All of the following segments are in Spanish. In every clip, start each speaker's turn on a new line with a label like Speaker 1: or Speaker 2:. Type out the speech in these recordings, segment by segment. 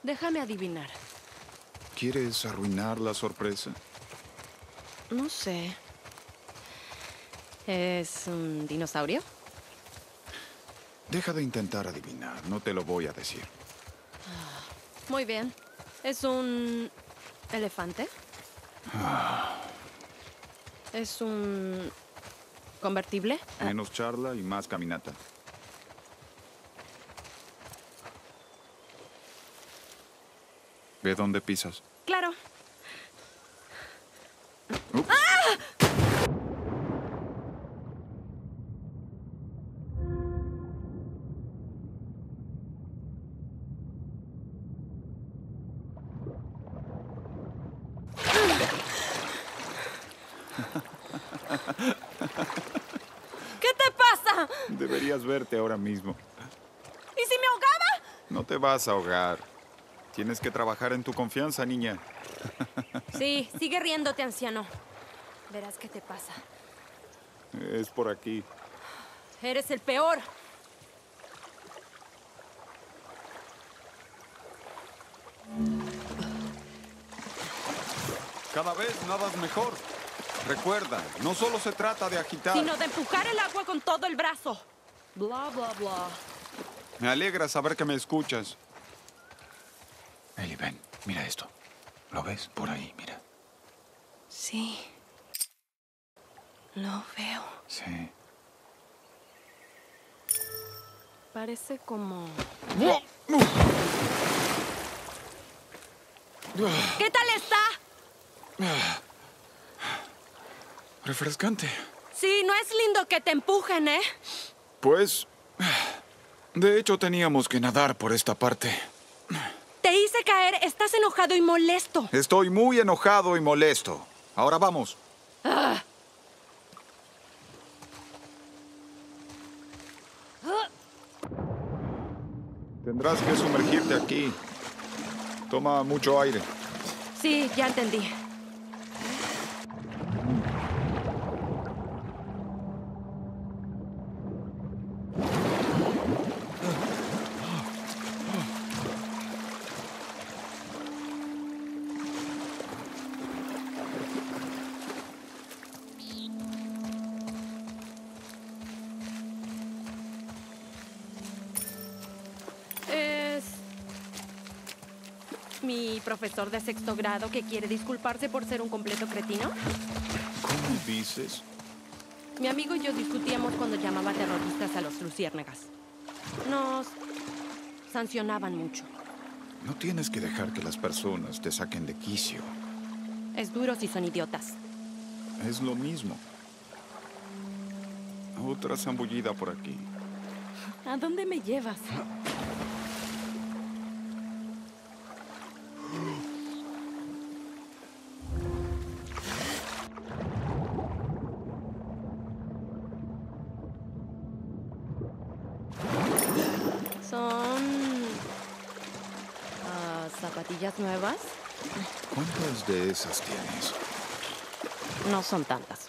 Speaker 1: Déjame adivinar.
Speaker 2: ¿Quieres arruinar la sorpresa?
Speaker 1: No sé. ¿Es un dinosaurio?
Speaker 2: Deja de intentar adivinar, no te lo voy a decir.
Speaker 1: Muy bien. ¿Es un elefante? ¿Es un convertible?
Speaker 2: Menos charla y más caminata. Ve dónde pisas.
Speaker 1: Claro. ¿Qué te pasa?
Speaker 2: Deberías verte ahora mismo.
Speaker 1: ¿Y si me ahogaba?
Speaker 2: No te vas a ahogar. Tienes que trabajar en tu confianza, niña.
Speaker 1: Sí, sigue riéndote, anciano. Verás qué te pasa.
Speaker 2: Es por aquí.
Speaker 1: Eres el peor.
Speaker 2: Cada vez nadas mejor. Recuerda, no solo se trata de agitar.
Speaker 1: Sino de empujar el agua con todo el brazo. Bla, bla, bla.
Speaker 2: Me alegra saber que me escuchas. Ellie, ven, mira esto. ¿Lo ves? Por ahí, mira.
Speaker 1: Sí. Lo veo.
Speaker 2: Sí.
Speaker 1: Parece como... ¿Qué tal está?
Speaker 2: Refrescante.
Speaker 1: Sí, no es lindo que te empujen, ¿eh?
Speaker 2: Pues... De hecho, teníamos que nadar por esta parte.
Speaker 1: Te hice caer, estás enojado y molesto.
Speaker 2: Estoy muy enojado y molesto. Ahora vamos. Tendrás que sumergirte aquí. Toma mucho aire.
Speaker 1: Sí, ya entendí. Es mi profesor de sexto grado que quiere disculparse por ser un completo cretino.
Speaker 2: ¿Cómo dices?
Speaker 1: Mi amigo y yo discutíamos cuando llamaba terroristas a los luciérnagas. Nos sancionaban mucho.
Speaker 2: No tienes que dejar que las personas te saquen de quicio.
Speaker 1: Es duro si son idiotas.
Speaker 2: Es lo mismo. Otra zambullida por aquí.
Speaker 1: ¿A dónde me llevas? Son... ¿zapatillas nuevas?
Speaker 2: ¿Cuántas de esas tienes?
Speaker 1: No son tantas.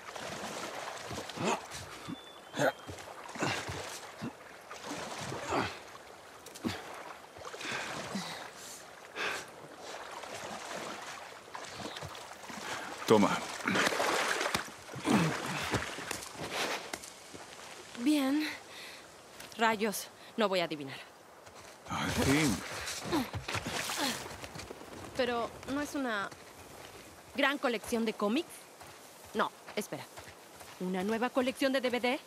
Speaker 2: Toma.
Speaker 1: Bien. Rayos, no voy a adivinar.
Speaker 2: Al fin.
Speaker 1: Pero, ¿no es una gran colección de cómics? No, espera. ¿Una nueva colección de DVD?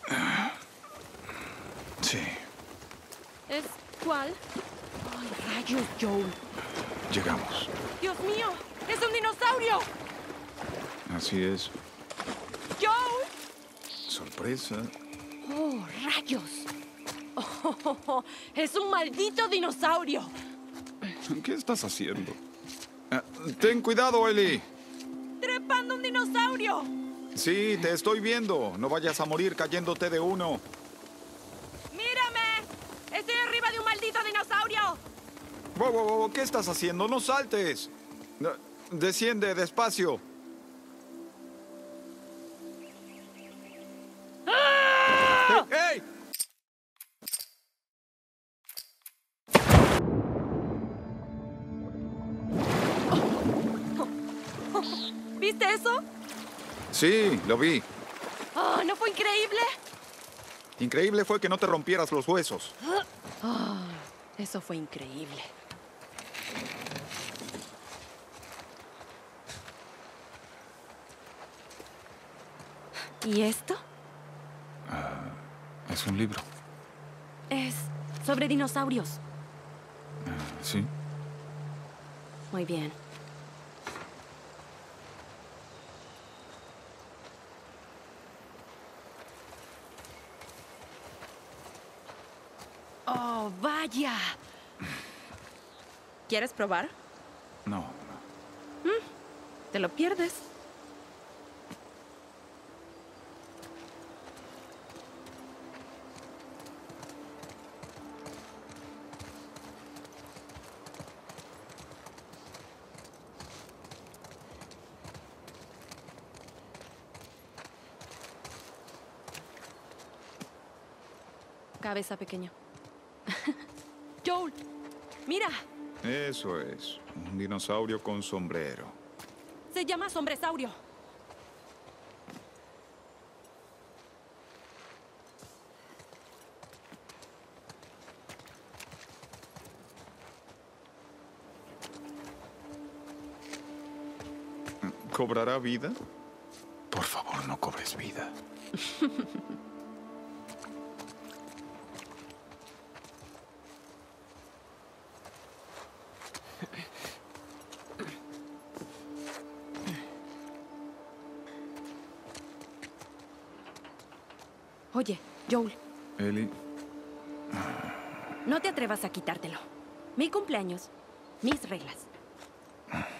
Speaker 2: Sí.
Speaker 1: ¿Es cuál? ¡Ay, rayos, Joel!
Speaker 2: Llegamos.
Speaker 1: ¡Dios mío! ¡Es un dinosaurio!
Speaker 2: Así es.
Speaker 1: ¡Joel!
Speaker 2: Sorpresa.
Speaker 1: ¡Oh, rayos! Oh, ¡es un maldito dinosaurio!
Speaker 2: ¿Qué estás haciendo? Ten cuidado, Ellie.
Speaker 1: ¡Trepando un dinosaurio!
Speaker 2: Sí, te estoy viendo. No vayas a morir cayéndote de uno.
Speaker 1: ¡Mírame! ¡Estoy arriba de un maldito dinosaurio!
Speaker 2: Wow, wow, wow, ¿qué estás haciendo? No saltes. Desciende despacio. ¡Hey! ¡Hey! Sí, lo vi.
Speaker 1: ¡Oh, ¿no fue increíble?
Speaker 2: Increíble fue que no te rompieras los huesos.
Speaker 1: Oh, eso fue increíble. ¿Y esto?
Speaker 2: Es un libro.
Speaker 1: Es sobre dinosaurios.
Speaker 2: Sí.
Speaker 1: Muy bien. ¡Oh, vaya! ¿Quieres probar?
Speaker 2: No, no.
Speaker 1: Te lo pierdes. Cabeza pequeño. Joel, mira.
Speaker 2: Eso es. Un dinosaurio con sombrero.
Speaker 1: Se llama sombresaurio.
Speaker 2: ¿Cobrará vida? Por favor, no cobres vida.
Speaker 1: Oye, Joel,
Speaker 2: Ellie,
Speaker 1: no te atrevas a quitártelo. Mi cumpleaños, mis reglas.